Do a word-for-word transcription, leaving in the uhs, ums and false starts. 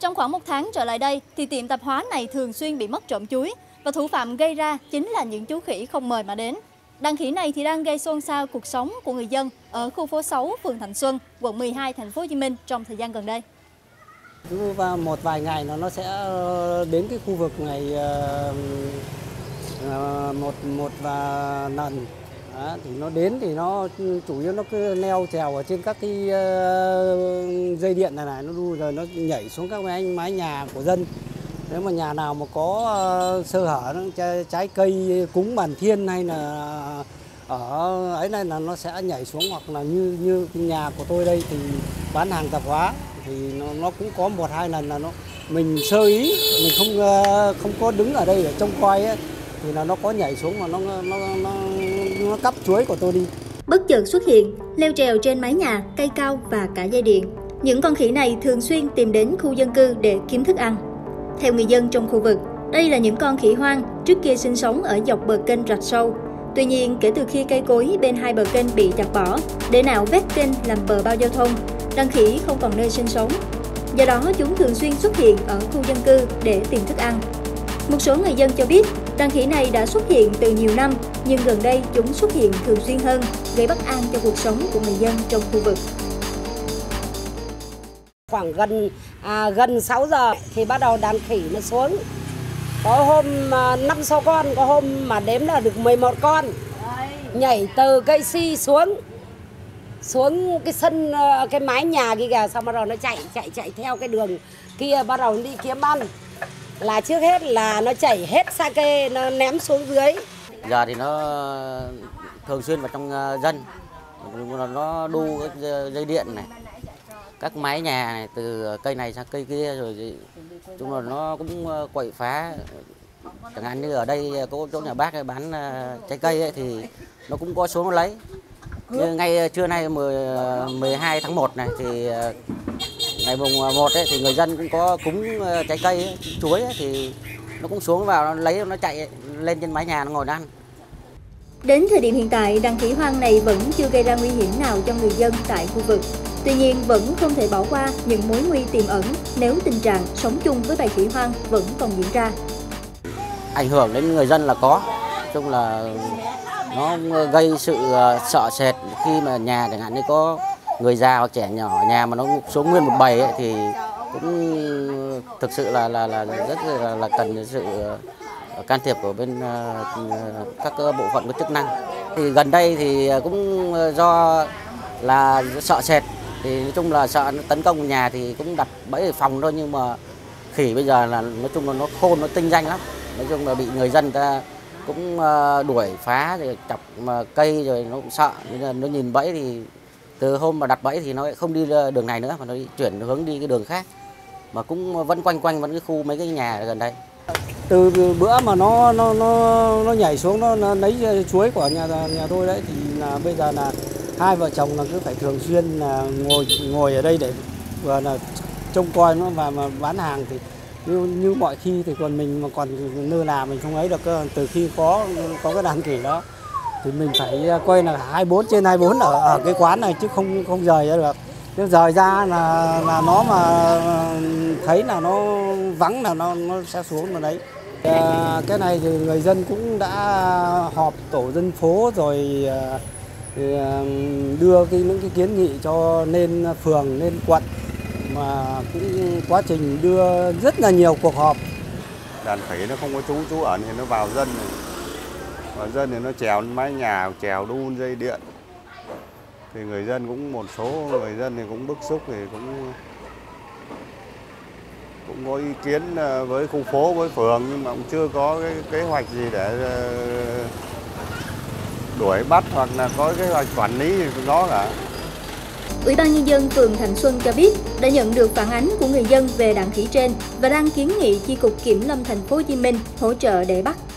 Trong khoảng một tháng trở lại đây, thì tiệm tạp hóa này thường xuyên bị mất trộm chuối và thủ phạm gây ra chính là những chú khỉ không mời mà đến. Đàn khỉ này thì đang gây xôn xao cuộc sống của người dân ở khu phố sáu, phường Thạnh Xuân, quận mười hai, thành phố Hồ Chí Minh trong thời gian gần đây. Cứ vào một vài ngày nó nó sẽ đến cái khu vực này một một và lần. Đó, thì nó đến thì nó chủ yếu nó cứ leo trèo ở trên các cái uh, dây điện này này, nó đu rồi nó nhảy xuống các mái, mái nhà của dân. Nếu mà nhà nào mà có uh, sơ hở, nó trái cây cúng bàn thiên hay là ở ấy này là nó sẽ nhảy xuống, hoặc là như như nhà của tôi đây thì bán hàng tạp hóa thì nó, nó cũng có một hai lần là nó mình sơ ý, mình không uh, không có đứng ở đây để trông coi ấy, thì là nó có nhảy xuống mà nó nó nó nó cắp chuối của tôi đi. Bất chợt xuất hiện, leo trèo trên mái nhà, cây cao và cả dây điện. Những con khỉ này thường xuyên tìm đến khu dân cư để kiếm thức ăn. Theo người dân trong khu vực, đây là những con khỉ hoang trước kia sinh sống ở dọc bờ kênh rạch sâu. Tuy nhiên, kể từ khi cây cối bên hai bờ kênh bị chặt bỏ để nạo vét kênh làm bờ bao giao thông, đàn khỉ không còn nơi sinh sống. Do đó, chúng thường xuyên xuất hiện ở khu dân cư để tìm thức ăn. Một số người dân cho biết, đàn khỉ này đã xuất hiện từ nhiều năm, nhưng gần đây chúng xuất hiện thường xuyên hơn, gây bất an cho cuộc sống của người dân trong khu vực. Khoảng gần à, gần sáu giờ thì bắt đầu đàn khỉ nó xuống. Có hôm năm sáu con, có hôm mà đếm là được mười một con. Nhảy từ cây si xuống, xuống cái sân, cái mái nhà kia kìa, xong bắt đầu nó chạy, chạy, chạy theo cái đường kia, bắt đầu đi kiếm ăn. Là trước hết là nó chảy hết sake, nó ném xuống dưới. Giờ thì nó thường xuyên vào trong dân, nó đu cái dây điện này, các mái nhà này, từ cây này sang cây kia, rồi chung là nó cũng quậy phá. Chẳng hạn như ở đây có chỗ nhà bác bán trái cây ấy, thì nó cũng có xuống nó lấy. Như ngay trưa nay mười hai tháng một này thì ngày mùng một ấy, thì người dân cũng có cúng trái cây ấy, chuối ấy, thì nó cũng xuống vào nó lấy, nó chạy lên trên mái nhà nó ngồi ăn. Đến thời điểm hiện tại, đàn khỉ hoang này vẫn chưa gây ra nguy hiểm nào cho người dân tại khu vực. Tuy nhiên, vẫn không thể bỏ qua những mối nguy tiềm ẩn nếu tình trạng sống chung với bầy khỉ hoang vẫn còn diễn ra. Ảnh hưởng đến người dân là có, nói chung là nó gây sự sợ sệt khi mà nhà chẳng hạn như có người già hoặc trẻ nhỏ ở nhà mà nó xuống nguyên một bầy ấy, thì cũng thực sự là là là rất là, là cần sự can thiệp của bên uh, các bộ phận có chức năng. Thì gần đây thì cũng do là sợ sệt, thì nói chung là sợ nó tấn công nhà thì cũng đặt bẫy phòng thôi, nhưng mà khỉ bây giờ là nói chung là nó khôn, nó tinh danh lắm. Nói chung là bị người dân ta cũng uh, đuổi phá rồi chọc mà cây rồi nó cũng sợ, nên là nó nhìn bẫy thì từ hôm mà đặt bẫy thì nó không đi đường này nữa mà nó chuyển hướng đi cái đường khác, mà cũng vẫn quanh quanh vẫn cái khu mấy cái nhà gần đây. Từ bữa mà nó nó nó nó nhảy xuống nó, nó lấy chuối của nhà nhà tôi đấy, thì là bây giờ là hai vợ chồng là cứ phải thường xuyên là ngồi ngồi ở đây để vừa là trông coi nó và mà bán hàng. Thì như, như mọi khi thì còn mình mà còn nơi nào mình không ấy được cơ. Từ khi có có cái đàn khỉ đó thì mình phải coi là hai mươi bốn trên hai mươi bốn ở ở cái quán này, chứ không không rời ra được. Nếu rời ra là là nó mà thấy là nó vắng là nó nó sẽ xuống vào đấy. À, cái này thì người dân cũng đã họp tổ dân phố rồi thì đưa cái những cái kiến nghị cho lên phường, lên quận, mà cũng quá trình đưa rất là nhiều cuộc họp. Đàn khỉ nó không có trú trú ẩn thì nó vào dân này. Vào dân thì nó trèo lên mái nhà, trèo đun dây điện. Thì người dân cũng, một số người dân thì cũng bức xúc, thì cũng cũng có ý kiến với khu phố, với phường, nhưng mà cũng chưa có cái kế hoạch gì để đuổi bắt hoặc là có kế hoạch quản lý gì đó cả. Ủy ban Nhân dân phường Thạnh Xuân cho biết đã nhận được phản ánh của người dân về đàn khỉ trên và đang kiến nghị chi cục Kiểm lâm thành phố Hồ Chí Minh hỗ trợ để bắt.